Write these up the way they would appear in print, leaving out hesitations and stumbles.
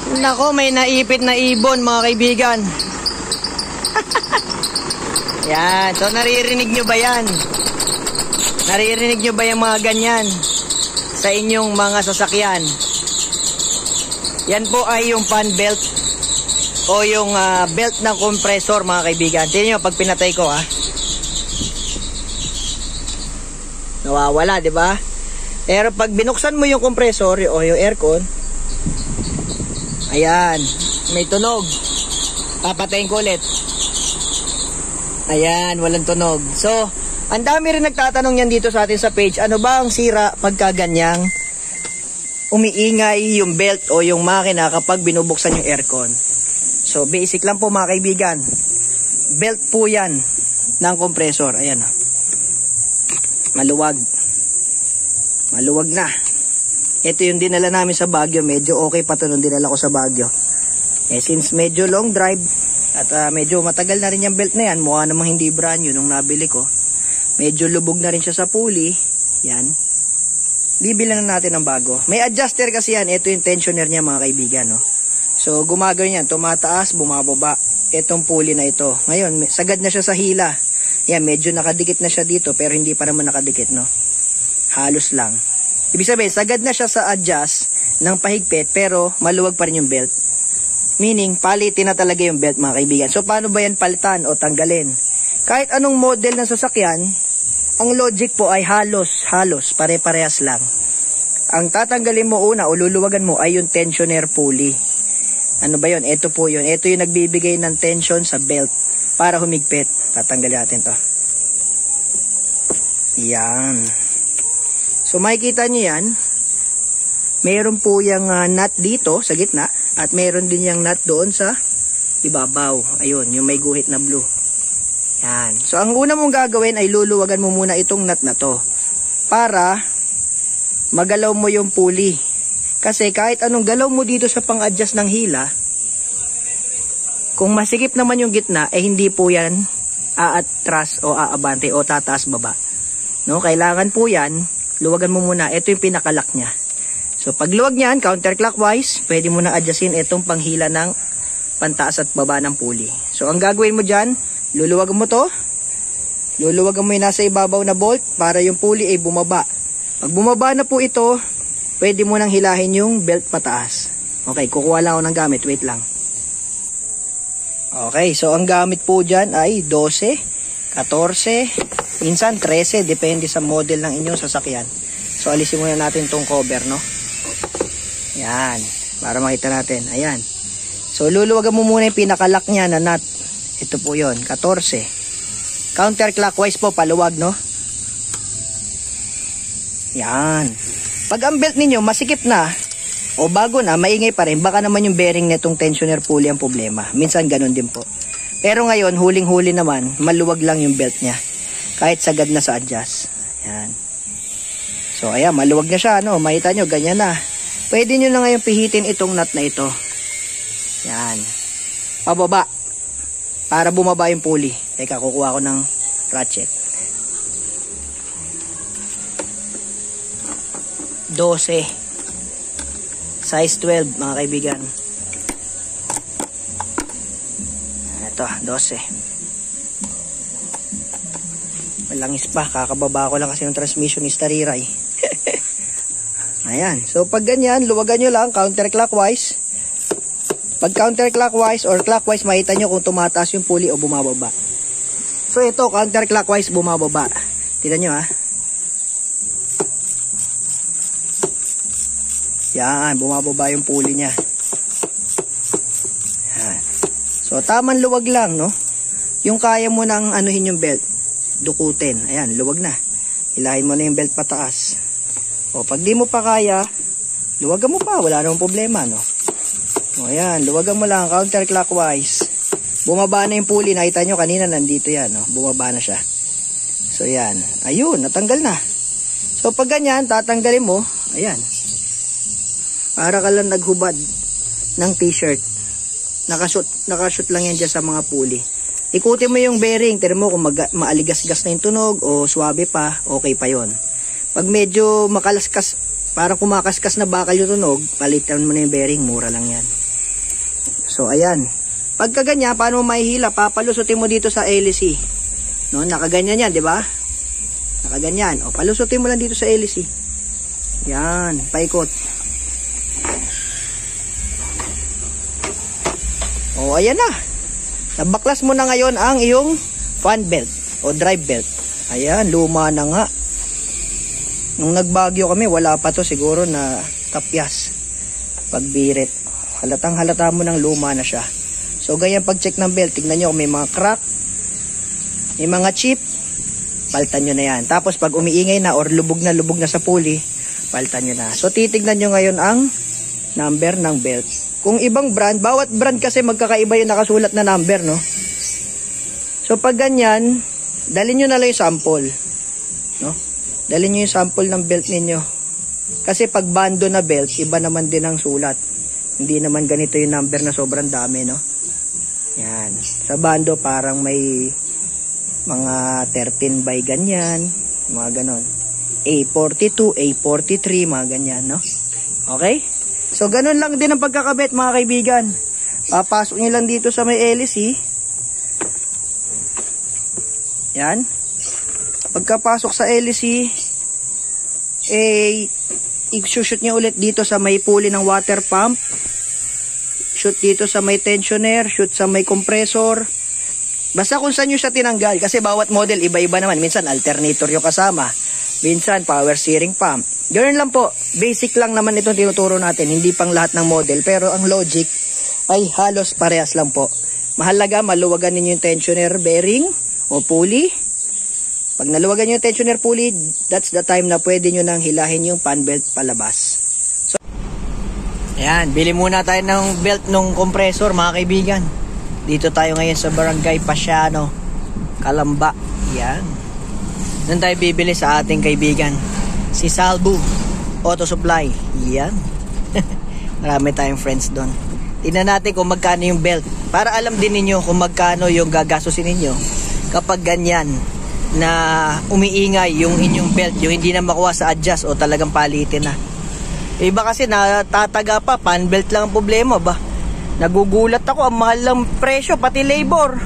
Nako, may naipit na ibon mga kaibigan. Yan, so naririnig nyo ba yan? Naririnig nyo ba yung mga ganyan sa inyong mga sasakyan? Yan po ay yung fan belt o yung belt ng compressor mga kaibigan. Tingnan nyo pag pinatay ko nawawala, di ba? Pero pag binuksan mo yung compressor o yung aircon, ayan, may tunog. Papatayin ko ulit. Ayan, walang tunog. So, ang dami rin nagtatanong yan dito sa atin sa page. Ano ba ang sira pagka ganyang umiingay yung belt o yung makina kapag binubuksan yung aircon? So, basic lang po mga kaibigan. Belt po yan ng compressor. Ayan. Maluwag. Maluwag na. Ito yung dinala namin sa Baguio. Medyo okay pa ito nung dinala ko sa Baguio. Since medyo long drive at medyo matagal na rin yung belt na yan, mukha namang hindi brand new nung nabili ko. Medyo lubog na rin siya sa pulley. Yan. Bibilan na natin ng bago. May adjuster kasi yan. Ito yung tensioner niya mga kaibigan. No? So gumagano yan. Tumataas, bumababa. Itong pulley na ito. Ngayon, sagad na siya sa hila. Yan, medyo nakadikit na siya dito pero hindi pa naman nakadikit. No? Halos lang. Ibig sabihin, sagad na siya sa adjust ng pahigpit pero maluwag pa rin yung belt. Meaning, palitin na talaga yung belt mga kaibigan. So, paano ba yan palitan o tanggalin? Kahit anong model ng sasakyan, ang logic po ay halos, pare-parehas lang. Ang tatanggalin mo una o luluwagan mo ay yung tensioner pulley. Ano ba yun? Ito po yun. Ito yung nagbibigay ng tension sa belt para humigpit. Tatanggalin natin to. Yan. So, makikita nyo yan. Meron po yung nut dito sa gitna. At meron din yung nut doon sa ibabaw. Ayun, yung may guhit na blue. Yan. So, ang una mong gagawin ay luluwagan mo muna itong nut na to. Para magalaw mo yung pulley. Kasi kahit anong galaw mo dito sa pang-adjust ng hila, kung masikip naman yung gitna, hindi po yan aatras o aabante o tataas baba. No? Kailangan po yan, luwagan mo muna. Ito yung pinakalock niya. So, pag luwag niyan, counterclockwise, pwede mo na adjustin itong panghila ng pantaas at baba ng pulley. So, ang gagawin mo dyan, luluwagan mo to. Luluwagan mo yung nasa ibabaw na bolt para yung pulley ay bumaba. Pag bumaba na po ito, pwede mo nang hilahin yung belt pataas. Okay, kukuha lang ako ng gamit. Wait lang. Okay, so ang gamit po dyan ay 12, 14, minsan 13, depende sa model ng inyong sasakyan. So, alisin muna natin tong cover, no? Yan, para makita natin. Ayan. So, luluwagan mo muna yung pinakalock niya na nut. Ito po yun, 14. Counterclockwise po, paluwag, no? Yan. Pag ang belt ninyo masikip na, o bago na, maingay pa rin, baka naman yung bearing netong tensioner pulley ang problema. Minsan ganun din po. Pero ngayon, huling-huli naman, maluwag lang yung belt niya. Kahit sagad na sa adjust. Yan. So, ayan, maluwag na siya, no? Makita nyo, ganyan na. Pwede nyo na ngayon pihitin itong nut na ito. Yan. Pababa. Para bumaba yung pulley. Teka, kukuha ko ng ratchet. 12. Size 12, mga kaibigan. Ito, 12. Malangis pa. Kakababa ko lang kasi yung transmission ni Stariray. Ayan. So, pag ganyan, luwagan nyo lang counterclockwise. Pag counterclockwise or clockwise, makita nyo kung tumataas yung pulley o bumababa. So, ito, counterclockwise, bumababa. Tignan nyo, ha. Yan, bumababa yung pulley niya. Yan. So, tamang luwag lang, no? Yung kaya mo nang anuhin yung belt, dukutin. Ayan, luwag na. Hilahin mo na yung belt pataas. O, pag di mo pa kaya, luwagan mo pa. Wala namang problema, no? O, ayan, luwagan mo lang, counterclockwise. Bumaba na yung pulley. Nakita nyo, kanina nandito yan, no? Bumaba na siya. So, yan. Ayun, natanggal na. So, pag ganyan, tatanggalin mo. Ayan. Para ka lang naghubad ng t-shirt. Nakashoot lang yan dyan sa mga pulley. Ikutin mo yung bearing. Tignan mo kung maaligas-gas na yung tunog o swabe pa, okay pa yon. Pag medyo makalaskas, parang kumakaskas na bakal yung tunog, palitan mo na yung bearing, mura lang yan. So, ayan. Pagka ganyan, paano mo mahihila? Papalusutin mo dito sa hélice. No, nakaganyan yan, di ba? Nakaganyan. O, palusutin mo lang dito sa hélice. Yan, paikot. O, ayan na. Nabaklas mo na ngayon ang iyong fan belt o drive belt. Ayan, luma na nga. Nung nagbagyo kami, wala pa to, siguro na tapyas. Pagbirit. Halatang halata mo ng luma na siya. So, ganyan pag-check ng belt, tignan nyo kung may mga crack, may mga chip, paltan nyo na yan. Tapos, pag umiingay na or lubog na sa pulley, paltan nyo na. So, titignan nyo ngayon ang number ng belt. Kung ibang brand, bawat brand kasi magkakaiba yung nakasulat na number, no? So, pag ganyan, dalhin nyo na lang yung sample, no? Dalhin nyo yung sample ng belt ninyo. Kasi pag bando na belt, iba naman din ang sulat. Hindi naman ganito yung number na sobrang dami, no? Yan. Sa bando, parang may mga 13 by ganyan. Mga ganon. A42, A43, mga ganyan, no? Okay? So, ganon lang din ang pagkakabit, mga kaibigan. Papasok nyo lang dito sa may hélice. Yan. Pagkapasok sa hélice, i-shoot nyo ulit dito sa may pulley ng water pump. Shoot dito sa may tensioner, shoot sa may compressor. Basta kung saan nyo siya tinanggal. Kasi bawat model, iba-iba naman. Minsan, alternator yung kasama. Minsan, power steering pump. Ganoon lang po. Basic lang naman itong tinuturo natin. Hindi pang lahat ng model. Pero ang logic ay halos parehas lang po. Mahalaga, maluwagan ninyo yung tensioner bearing o pulley. Pag naluwagan nyo yung tensioner pulley, that's the time na pwede nyo nang hilahin yung fan belt palabas. So, ayan, bili muna tayo ng belt ng compressor, mga kaibigan. Dito tayo ngayon sa Barangay Pasiano, Calamba. Yan. Doon tayo bibili sa ating kaibigan, si Salbu Auto Supply. Yan. Marami tayong friends doon. Tingnan natin kung magkano yung belt. Para alam din ninyo kung magkano yung gagastusin ninyo kapag ganyan na umiingay yung inyong belt, yung hindi na makuha sa adjust o talagang palitin na. Iba kasi natataga pa, fan belt lang ang problema ba. Nagugulat ako, ang mahal lang presyo, pati labor.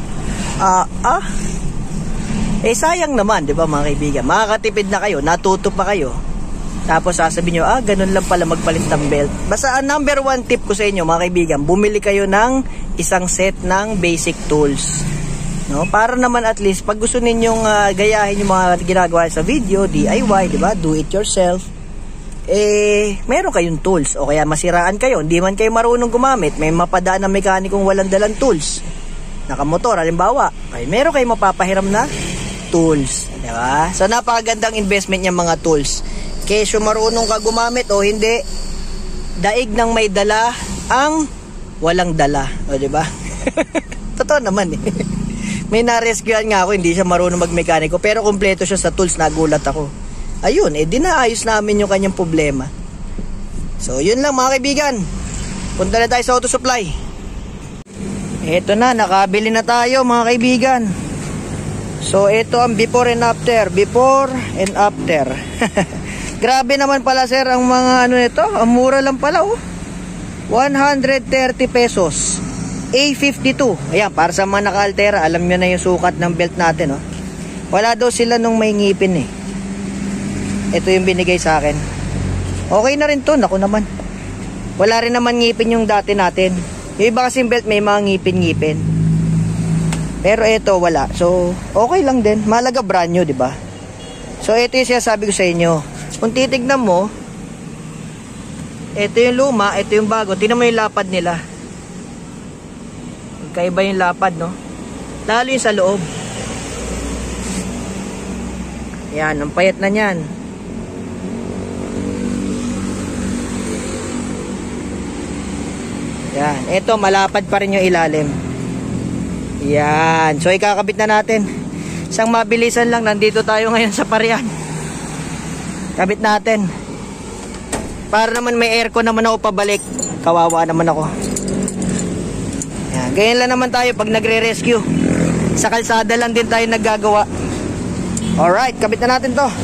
Sayang naman, di ba mga kaibigan? Makakatipid na kayo, natuto pa kayo. Tapos sasabihin nyo, ganun lang pala magpalit ng belt. Basta ang number one tip ko sa inyo mga kaibigan, bumili kayo ng isang set ng basic tools. No, para naman at least pag gusto ninyong gayahin yung mga ginagawa sa video, DIY, di ba? Do it yourself. Meron kayong tools o kaya masiraan kayo, hindi man kayo marunong gumamit, may mapadaan ng mekanikong walang dalang tools. Nakamotor, halimbawa, meron kayong mapapahiram na tools, di ba? So napakagandang investment niya mga tools. Kesyo marunong ka gumamit o hindi, daig ng may dala ang walang dala, o di ba? Totoo naman eh. May na-rescuean nga ako, hindi siya marunong magmekaniko, pero kompleto siya sa tools, nagulat ako. Ayun, dinaayos namin yung kanyang problema. So, yun lang mga kaibigan. Punta na tayo sa Auto Supply. Eto na, nakabili na tayo mga kaibigan. So, ito ang before and after. Before and after. Grabe naman pala sir, ang mga ano nito. Ang mura lang pala oh. 130 pesos. A52. Ayan, para sa mga naka-Altera, alam nyo na yung sukat ng belt natin, oh. Wala daw sila nung may ngipin, eh. Ito yung binigay sa akin. Okay na rin to, naku naman. Wala rin naman ngipin yung dati natin. Yung iba kasing belt may mga ngipin-ngipin. Pero ito, wala. So, okay lang din. Mahalaga brand new, di ba? So, ito yung sinasabi ko sa inyo. Kung titignan mo, ito yung luma, ito yung bago. Tingnan mo yung lapad nila. Kaiba yung lapad, no? Lalo yung sa loob. Yan, ang payat na yan. Yan, ito malapad pa rin yung ilalim. Yan, so ikakabit na natin. Isang mabilisan lang, nandito tayo ngayon sa Parian. Kabit natin. Para naman may aircon naman ako pabalik. Kawawa naman ako. Yan, ganyan lang naman tayo pag nagre-rescue. Sa kalsada lang din tayo naggagawa. Alright, kabit na natin to.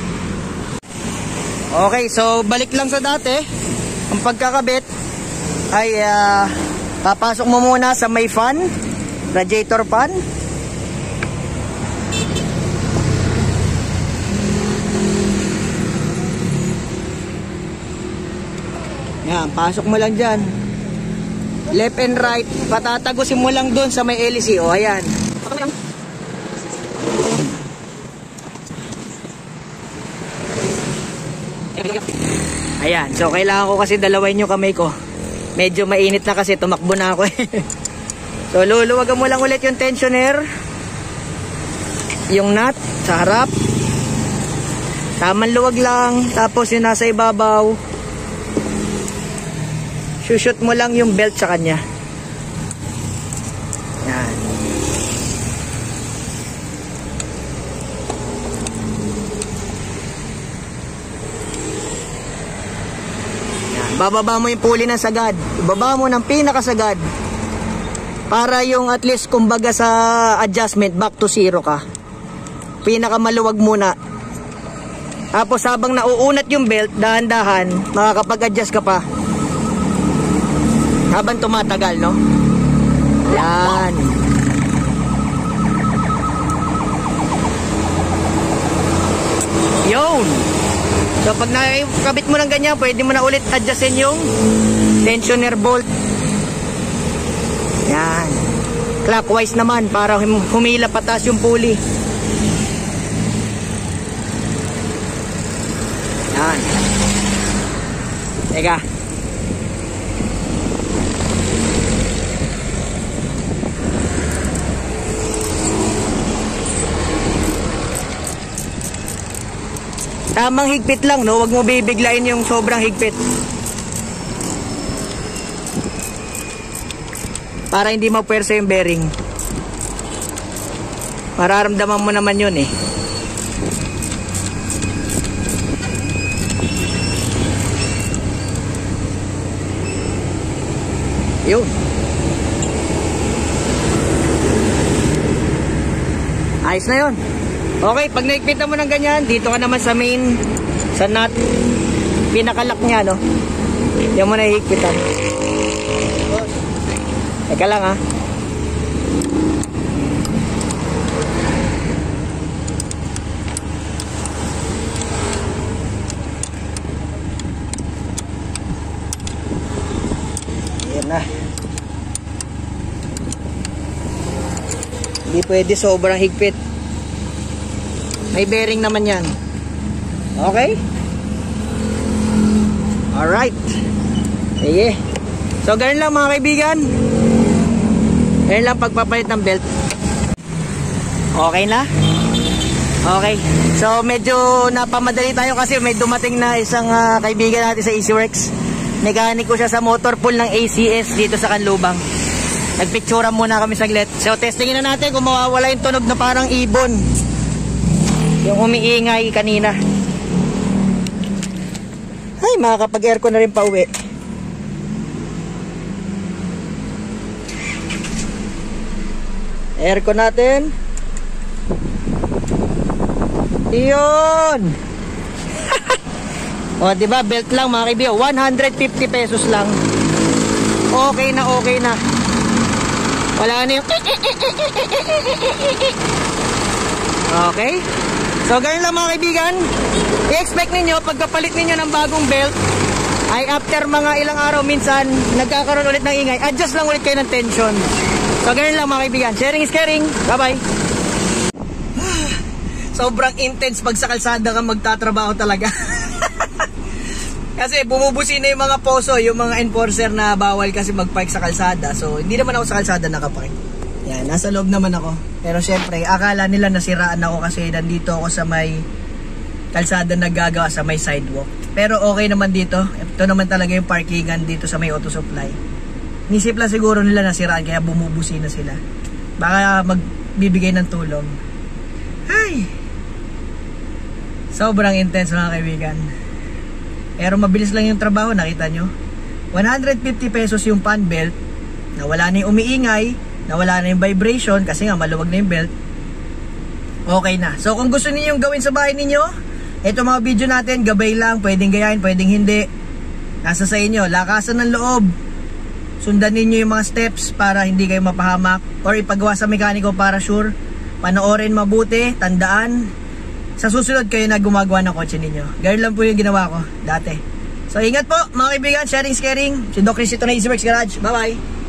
Okay, so balik lang sa dati. Ang pagkakabit, ay papasok mo muna sa may fan, radiator fan. Yan, pasok mo lang dyan. Left and right, patatagusin mo lang dun sa may LC. O, ayan. Ayan, so kailangan ko kasi dalawain yung kamay ko. Medyo mainit na kasi, tumakbo na ako eh. So, luluwagan mo lang ulit yung tensioner. Yung nut sa harap. Tamang luwag lang. Tapos yung nasa ibabaw, shoot mo lang yung belt sa kanya. Yan. Yan. Bababa mo yung pulley ng sagad. Ibaba mo ng pinakasagad. Para yung at least kumbaga sa adjustment, back to zero ka. Pinakamaluwag muna. Tapos habang nauunat yung belt, dahan-dahan, makakapag-adjust ka pa. Habang tumatagal, no? Yan. Yun. So, pag nakabit mo ng ganyan, pwede mo na ulit adjustin yung tensioner bolt. Yan. Clockwise naman, para humila patas yung pulley. Yan. Teka. Tamang higpit lang, no? Huwag mo bibiglain yung sobrang higpit. Para hindi mapuwersa yung bearing. Mararamdaman mo naman yun eh. Yun. Ayos na yun. Okay, pag naikpitan mo ng ganyan, dito ka naman sa main, sa nut, pinakalak niya, no? Yan mo na hihigpitan. Teka lang, ha? Yan na. Hindi pwede sobrang higpit. May bearing naman yan. Okay? Alright. Sige. So, ganun lang mga kaibigan. Ganun lang pagpapalit ng belt. Okay na? Okay. So, medyo napamadali tayo kasi may dumating na isang kaibigan natin sa Easyworks. Mekaniko siya sa motor pool ng ACS dito sa Canlubang. Nagpicturean muna kami saglit. So, testingin na natin kung mawawala yung tunog na parang ibon. Yung umiingay kanina. Ay, makakapag-aircon na rin pa uwi. Aircon natin. Iyon. O, diba? Belt lang mga kaibigan. 150 pesos lang. Okay na, okay na. Wala na yung... Okay. So, ganyan lang mga kaibigan. I-expect ninyo, pagkapalit ninyo ng bagong belt, ay after mga ilang araw, minsan, nagkakaroon ulit ng ingay. Adjust lang ulit kayo ng tension. So, ganyan lang mga kaibigan. Sharing is caring. Bye-bye. Sobrang intense pag sa kalsada ka magtatrabaho talaga. Kasi bumubusin na yung mga poso, yung mga enforcer na bawal kasi mag-park sa kalsada. So, hindi naman ako sa kalsada nakapark. Yan, nasa loob naman ako. Pero syempre, akala nila nasiraan ako kasi nandito ako sa may kalsada na gagawa sa may sidewalk. Pero okay naman dito. Ito naman talaga yung parkingan dito sa may auto supply. Nisip lang siguro nila nasiraan kaya bumubusin na sila. Baka magbibigay ng tulong. Ay! Sobrang intense mga kaibigan. Pero mabilis lang yung trabaho, nakita nyo? 150 pesos yung fan belt. Nawala na yung umiingay. Nawala na yung vibration kasi nga maluwag na yung belt. Okay na. So kung gusto niyo yung gawin sa bahay ninyo, ito mga video natin, gabay lang, pwedeng gayahin, pwedeng hindi. Nasa sa inyo, lakasan ng loob. sundan ninyo yung mga steps para hindi kayo mapahamak, or ipagawa sa mekaniko para sure. Panoorin mabuti, tandaan, sa susunod kayo na gumagawa ng kotse ninyo. Ganyan lang po yung ginawa ko dati. So ingat po mga kaibigan, sharing is caring. Si Doc Chris ito na EasyWorks Garage. Bye bye.